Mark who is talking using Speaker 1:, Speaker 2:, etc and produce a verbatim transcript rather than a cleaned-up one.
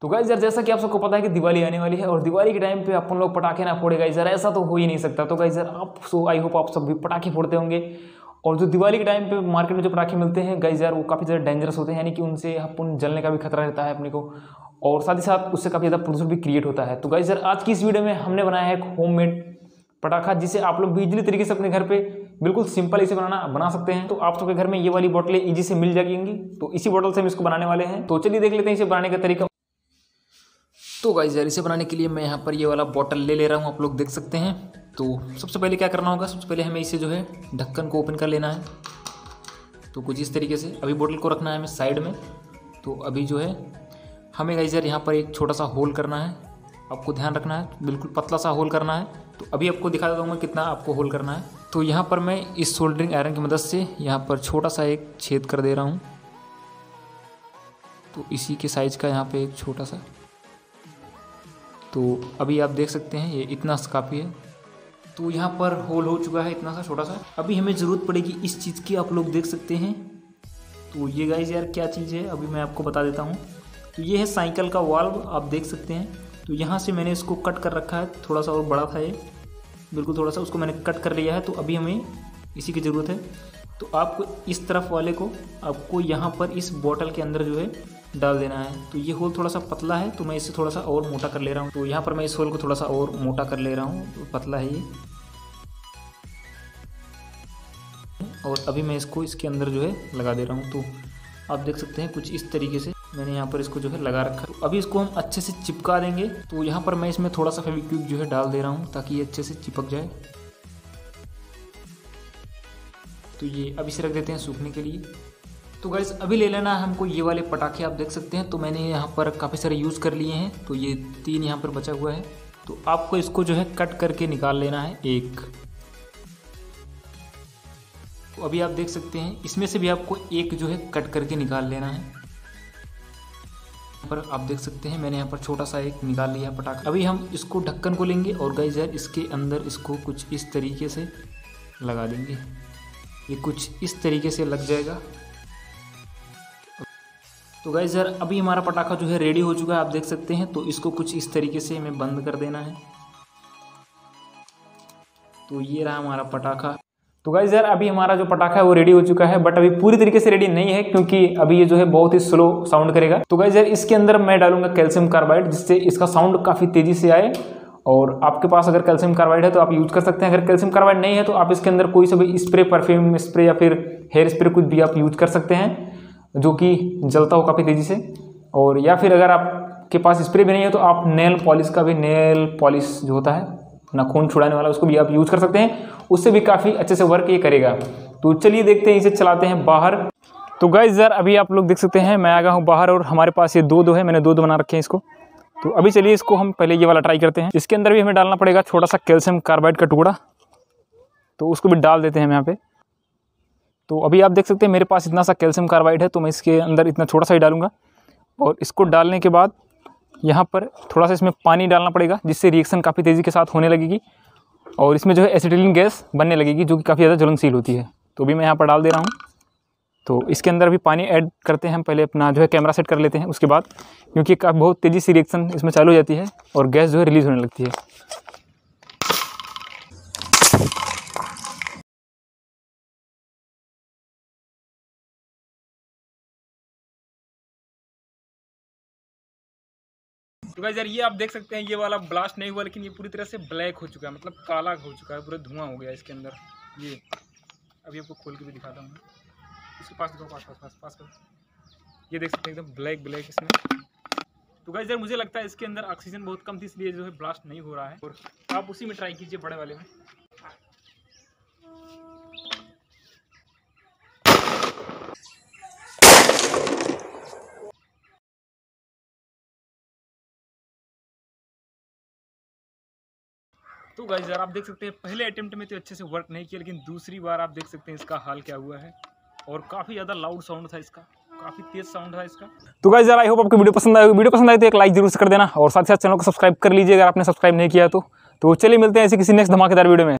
Speaker 1: तो गाइस यार जैसा कि आप सबको पता है कि दिवाली आने वाली है और दिवाली के टाइम पे अपन लोग पटाखे ना फोड़े गाइस यार, ऐसा तो हो ही नहीं सकता। तो गाइस यार आप सो आई होप आप सब भी पटाखे फोड़ते होंगे। और जो दिवाली के टाइम पे मार्केट में जो पटाखे मिलते हैं गाइस यार वो काफ़ी ज़्यादा डेंजरस होते हैं, यानी कि उनसे अपन जलने का भी खतरा रहता है अपने को, और साथ ही साथ उससे काफ़ी ज़्यादा प्रदूषण भी क्रिएट होता है। तो गाइस यार आज की इस वीडियो में हमने बनाया है एक होममेड पटाखा, जिसे आप लोग भी इजीली तरीके से अपने घर पे बिल्कुल सिंपल इसे बनाना बना सकते हैं। तो आप सबके घर में ये वाली बोतलें इजी से मिल जाएंगी, तो इसी बोतल से हम इसको बनाने वाले हैं। तो चलिए देख लेते हैं इसे बनाने का तरीका। तो गाइस यार इसे बनाने के लिए मैं यहाँ पर ये वाला बोतल ले ले रहा हूँ, आप लोग देख सकते हैं। तो सबसे पहले क्या करना होगा, सबसे पहले हमें इसे जो है ढक्कन को ओपन कर लेना है। तो कुछ इस तरीके से अभी बोतल को रखना है हमें साइड में। तो अभी जो है हमें गाइस यार यहाँ पर एक छोटा सा होल करना है, आपको ध्यान रखना है, बिल्कुल पतला सा होल करना है। तो अभी आपको दिखा देता हूँ मैं कितना आपको होल करना है। तो यहाँ पर मैं इस सोल्डरिंग आयरन की मदद से यहाँ पर छोटा सा एक छेद कर दे रहा हूँ। तो इसी के साइज का यहाँ पे एक छोटा सा, तो अभी आप देख सकते हैं ये इतना काफ़ी है। तो यहाँ पर होल हो चुका है इतना सा छोटा सा। अभी हमें ज़रूरत पड़ेगी इस चीज़ की, आप लोग देख सकते हैं। तो ये गाइस यार क्या चीज़ है अभी मैं आपको बता देता हूँ। तो ये है साइकिल का वाल्व, आप देख सकते हैं। तो यहाँ से मैंने इसको कट कर रखा है, थोड़ा सा और बड़ा था ये, बिल्कुल थोड़ा सा, उसको मैंने कट कर लिया है। तो अभी हमें इसी की ज़रूरत है। तो आपको इस तरफ वाले को आपको यहाँ पर इस बोतल के अंदर जो है डाल देना है। तो ये होल थोड़ा सा पतला है, तो मैं इसे थोड़ा सा और मोटा कर ले रहा हूँ। तो यहाँ पर मैं इस होल को थोड़ा सा और मोटा कर ले रहा हूँ, तो पतला है ये। और अभी मैं इसको इसके अंदर जो है लगा दे रहा हूँ। तो आप देख सकते हैं कुछ इस तरीके से मैंने यहाँ पर इसको जो है लगा रखा है। तो अभी इसको हम अच्छे से चिपका देंगे। तो यहाँ पर मैं इसमें थोड़ा सा फेविक्विक जो है डाल दे रहा हूँ ताकि ये अच्छे से चिपक जाए। तो ये अभी से रख देते हैं सूखने के लिए। तो गाइस अभी ले लेना है हमको ये वाले पटाखे, आप देख सकते हैं। तो मैंने यहाँ पर काफ़ी सारे यूज़ कर लिए हैं, तो ये तीन यहाँ पर बचा हुआ है। तो आपको इसको जो है कट करके निकाल लेना है एक। तो अभी आप देख सकते हैं इसमें से भी आपको एक जो है कट करके निकाल लेना है। यहाँ पर आप देख सकते हैं मैंने यहाँ पर छोटा सा एक निकाल लिया पटाखा। अभी हम इसको ढक्कन को लेंगे और गाइस यार इसके अंदर इसको कुछ इस तरीके से लगा देंगे। ये कुछ इस तरीके से लग जाएगा। तो गाइस यार अभी हमारा पटाखा जो है रेडी हो चुका है, आप देख सकते हैं। तो इसको कुछ इस तरीके से हमें बंद कर देना है। तो ये रहा हमारा पटाखा। तो गाइस यार अभी हमारा जो पटाखा है वो रेडी हो चुका है, बट अभी पूरी तरीके से रेडी नहीं है क्योंकि अभी ये जो है बहुत ही स्लो साउंड करेगा। तो गाइस यार इसके अंदर मैं डालूंगा कैल्शियम कार्बाइड, जिससे इसका साउंड काफ़ी तेज़ी से आए। और आपके पास अगर कैल्शियम कार्बाइड है तो आप यूज़ कर सकते हैं। अगर कैल्शियम कार्बाइड नहीं है तो आप इसके अंदर कोई सा भी स्प्रे, परफ्यूम स्प्रे या फिर हेयर स्प्रे कुछ भी आप यूज कर सकते हैं जो कि जलता हो काफ़ी तेज़ी से। और या फिर अगर आपके पास स्प्रे भी नहीं है तो आप नेल पॉलिश का भी, नेल पॉलिश जो होता है नाखून छुड़ाने वाला, उसको भी आप यूज़ कर सकते हैं। उससे भी काफ़ी अच्छे से वर्क ये करेगा। तो चलिए देखते हैं, इसे चलाते हैं बाहर। तो गाइस यार अभी आप लोग देख सकते हैं मैं आ गया हूँ बाहर और हमारे पास ये दो दो है, मैंने दो दो बना रखे हैं इसको। तो अभी चलिए इसको हम पहले ये वाला ट्राई करते हैं। इसके अंदर भी हमें डालना पड़ेगा छोटा सा कैल्शियम कार्बाइड का टुकड़ा, तो उसको भी डाल देते हैं हम यहाँ पे। तो अभी आप देख सकते हैं मेरे पास इतना सा कैल्शियम कार्बाइड है, तो मैं इसके अंदर इतना छोटा सा ही डालूंगा। और इसको डालने के बाद यहाँ पर थोड़ा सा इसमें पानी डालना पड़ेगा, जिससे रिएक्शन काफ़ी तेज़ी के साथ होने लगेगी और इसमें जो है एसिटिलीन गैस बनने लगेगी, जो कि काफ़ी ज़्यादा ज्वलनशील होती है। तो अभी मैं यहाँ पर डाल दे रहा हूँ। तो इसके अंदर भी पानी ऐड करते हैं हम, पहले अपना जो है कैमरा सेट कर लेते हैं उसके बाद, क्योंकि बहुत तेज़ी से रिएक्शन इसमें चालू हो जाती है और गैस जो है रिलीज़ होने लगती है। तो गाइस यार ये आप देख सकते हैं ये वाला ब्लास्ट नहीं हुआ, लेकिन ये पूरी तरह से ब्लैक हो चुका है, मतलब काला हो चुका है, पूरा धुआं हो गया इसके अंदर। ये अभी आपको खोल के भी दिखाता हूँ, इसके पास देखो, पास पास पास पास कर, ये देख सकते हैं एकदम ब्लैक ब्लैक इसमें। तो गाइस यार मुझे लगता है इसके अंदर ऑक्सीजन बहुत कम थी, इसलिए जो है ब्लास्ट नहीं हो रहा है। और आप उसी में ट्राई कीजिए, बड़े वाले में। तो गाइस यार आप देख सकते हैं पहले अटेम्प्ट में तो अच्छे से वर्क नहीं किया, लेकिन दूसरी बार आप देख सकते हैं इसका हाल क्या हुआ है। और काफ़ी ज़्यादा लाउड साउंड था इसका, काफ़ी तेज साउंड था इसका। तो गाइस यार आई होप आपको वीडियो पसंद आए। वीडियो पसंद आए तो एक लाइक जरूर से कर देना और साथ ही साथ चैनल को सब्सक्राइब कर लीजिए अगर आपने सब्सक्राइब नहीं किया तो। तो चलिए मिलते हैं ऐसे किसी नेक्स्ट धमाकेदार वीडियो में।